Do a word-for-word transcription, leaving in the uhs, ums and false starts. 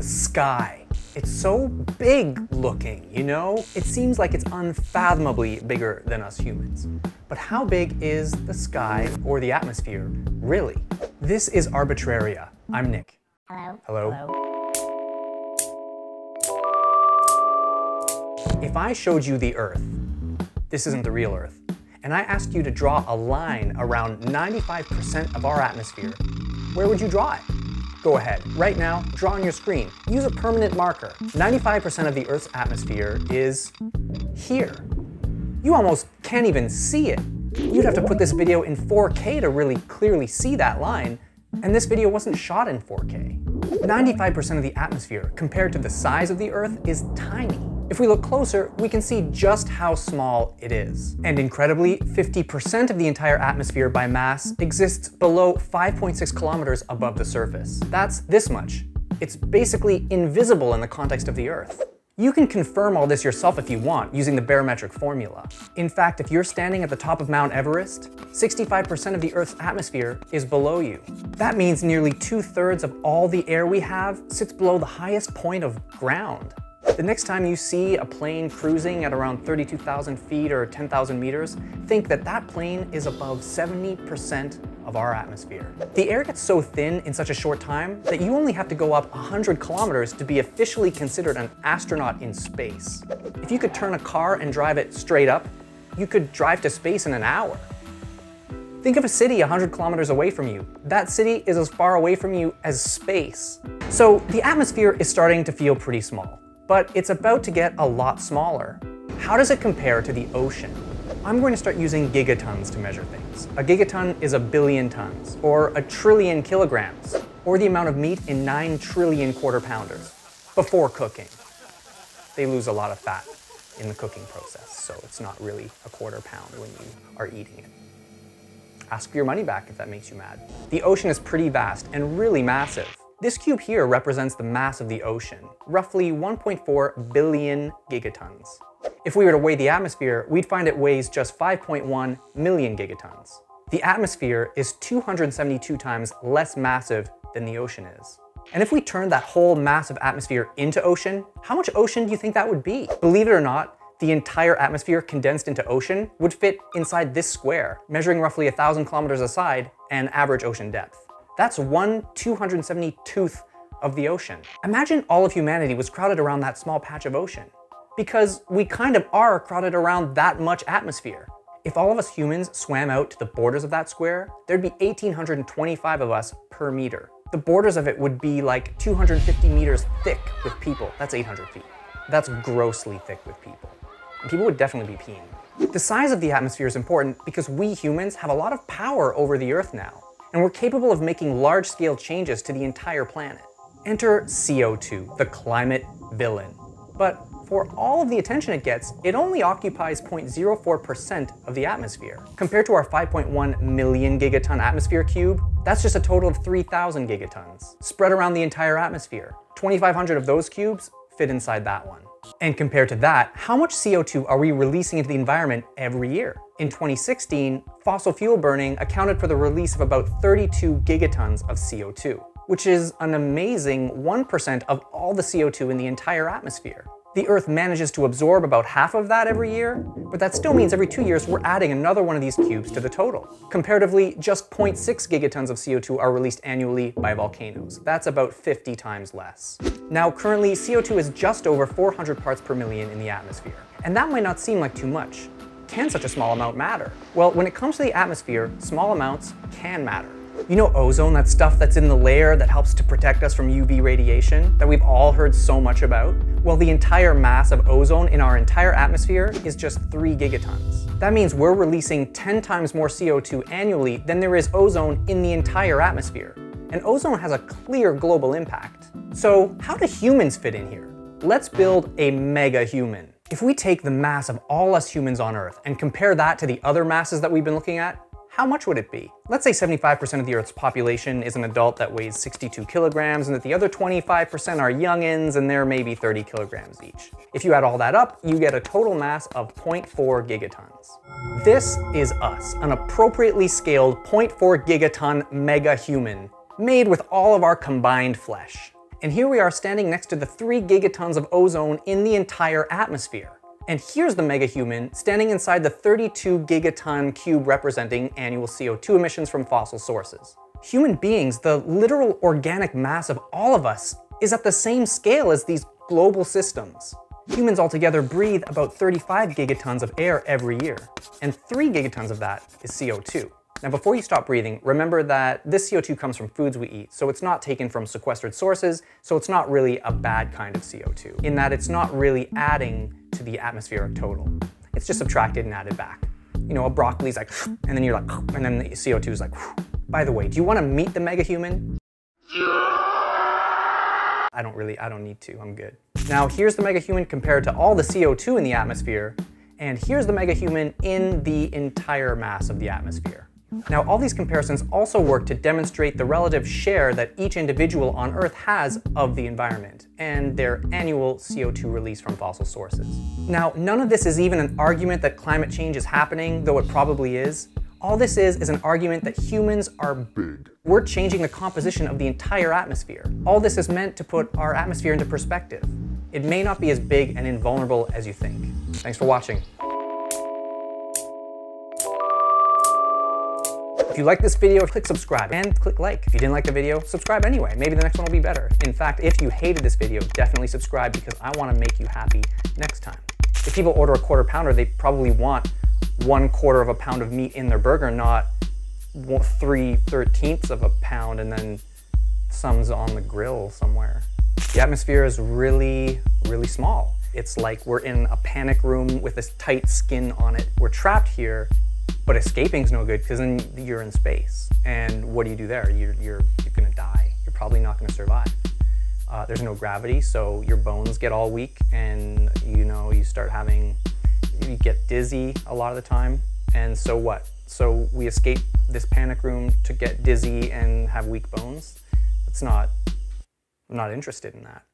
sky. It's so big looking, you know? It seems like it's unfathomably bigger than us humans. But how big is the sky or the atmosphere, really? This is Arbitraria. I'm Nick. Hello. Hello. Hello. If I showed you the Earth, this isn't the real Earth, and I asked you to draw a line around ninety-five percent of our atmosphere, where would you draw it? Go ahead, right now, draw on your screen. Use a permanent marker. ninety-five percent of the Earth's atmosphere is here. You almost can't even see it. You'd have to put this video in four K to really clearly see that line, and this video wasn't shot in four K. ninety-five percent of the atmosphere, compared to the size of the Earth, is tiny. If we look closer, we can see just how small it is. And incredibly, fifty percent of the entire atmosphere by mass exists below five point six kilometers above the surface. That's this much. It's basically invisible in the context of the Earth. You can confirm all this yourself if you want, using the barometric formula. In fact, if you're standing at the top of Mount Everest, sixty-five percent of the Earth's atmosphere is below you. That means nearly two-thirds of all the air we have sits below the highest point of ground. The next time you see a plane cruising at around thirty-two thousand feet or ten thousand meters, think that that plane is above seventy percent of our atmosphere. The air gets so thin in such a short time that you only have to go up one hundred kilometers to be officially considered an astronaut in space. If you could turn a car and drive it straight up, you could drive to space in an hour. Think of a city one hundred kilometers away from you. That city is as far away from you as space. So the atmosphere is starting to feel pretty small, but it's about to get a lot smaller. How does it compare to the ocean? I'm going to start using gigatons to measure things. A gigaton is a billion tons, or a trillion kilograms, or the amount of meat in nine trillion quarter pounders, before cooking. They lose a lot of fat in the cooking process, so it's not really a quarter pound when you are eating it. Ask for your money back if that makes you mad. The ocean is pretty vast and really massive. This cube here represents the mass of the ocean, roughly one point four billion gigatons. If we were to weigh the atmosphere, we'd find it weighs just five point one million gigatons. The atmosphere is two hundred seventy-two times less massive than the ocean is. And if we turned that whole massive atmosphere into ocean, how much ocean do you think that would be? Believe it or not, the entire atmosphere condensed into ocean would fit inside this square, measuring roughly a thousand kilometers a side and average ocean depth. That's one two hundred seventy-tooth of the ocean. Imagine all of humanity was crowded around that small patch of ocean. Because we kind of are crowded around that much atmosphere. If all of us humans swam out to the borders of that square, there'd be one thousand eight hundred twenty-five of us per meter. The borders of it would be like two hundred fifty meters thick with people. That's eight hundred feet. That's grossly thick with people. And people would definitely be peeing. The size of the atmosphere is important because we humans have a lot of power over the Earth now, and we're capable of making large-scale changes to the entire planet. Enter C O two, the climate villain. But for all of the attention it gets, it only occupies zero point zero four percent of the atmosphere. Compared to our five point one million gigaton atmosphere cube, that's just a total of three thousand gigatons, spread around the entire atmosphere. twenty-five hundred of those cubes fit inside that one. And compared to that, how much C O two are we releasing into the environment every year? In twenty sixteen, fossil fuel burning accounted for the release of about thirty-two gigatons of C O two, which is an amazing one percent of all the C O two in the entire atmosphere. The Earth manages to absorb about half of that every year, but that still means every two years we're adding another one of these cubes to the total. Comparatively, just zero point six gigatons of C O two are released annually by volcanoes. That's about fifty times less. Now, currently, C O two is just over four hundred parts per million in the atmosphere. And that might not seem like too much. Can such a small amount matter? Well, when it comes to the atmosphere, small amounts can matter. You know ozone, that stuff that's in the layer that helps to protect us from U V radiation that we've all heard so much about? Well, the entire mass of ozone in our entire atmosphere is just three gigatons. That means we're releasing ten times more C O two annually than there is ozone in the entire atmosphere. And ozone has a clear global impact. So how do humans fit in here? Let's build a mega-human. If we take the mass of all us humans on Earth and compare that to the other masses that we've been looking at, how much would it be? Let's say seventy-five percent of the Earth's population is an adult that weighs sixty-two kilograms, and that the other twenty-five percent are youngins, and they're maybe thirty kilograms each. If you add all that up, you get a total mass of zero point four gigatons. This is us, an appropriately scaled zero point four gigaton mega human, made with all of our combined flesh. And here we are standing next to the three gigatons of ozone in the entire atmosphere. And here's the Megahuman standing inside the thirty-two gigaton cube representing annual C O two emissions from fossil sources. Human beings, the literal organic mass of all of us, is at the same scale as these global systems. Humans altogether breathe about thirty-five gigatons of air every year, and three gigatons of that is C O two. Now before you stop breathing, remember that this C O two comes from foods we eat, so it's not taken from sequestered sources, so it's not really a bad kind of C O two, in that it's not really adding to the atmospheric total. It's just subtracted and added back. You know, a broccoli's like, and then you're like, and then the C O two is like, by the way, do you want to meet the Megahuman? I don't really, I don't need to, I'm good. Now here's the Megahuman compared to all the C O two in the atmosphere, and here's the Megahuman in the entire mass of the atmosphere. Now all these comparisons also work to demonstrate the relative share that each individual on Earth has of the environment and their annual C O two release from fossil sources. Now none of this is even an argument that climate change is happening, though it probably is. All this is is an argument that humans are big. We're changing the composition of the entire atmosphere. All this is meant to put our atmosphere into perspective. It may not be as big and invulnerable as you think. Thanks for watching. If you like this video, click subscribe and click like. If you didn't like the video, subscribe anyway. Maybe the next one will be better. In fact, if you hated this video, definitely subscribe because I want to make you happy next time. If people order a quarter pounder, they probably want one quarter of a pound of meat in their burger, not three thirteenths of a pound and then some's on the grill somewhere. The atmosphere is really, really small. It's like we're in a panic room with this tight skin on it. We're trapped here, but escaping's no good because then you're in space. And what do you do there? You're, you're, you're gonna die. You're probably not gonna survive. Uh, there's no gravity, so your bones get all weak and you know, you start having, you get dizzy a lot of the time. And so what? So we escape this panic room to get dizzy and have weak bones? That's not, I'm not interested in that.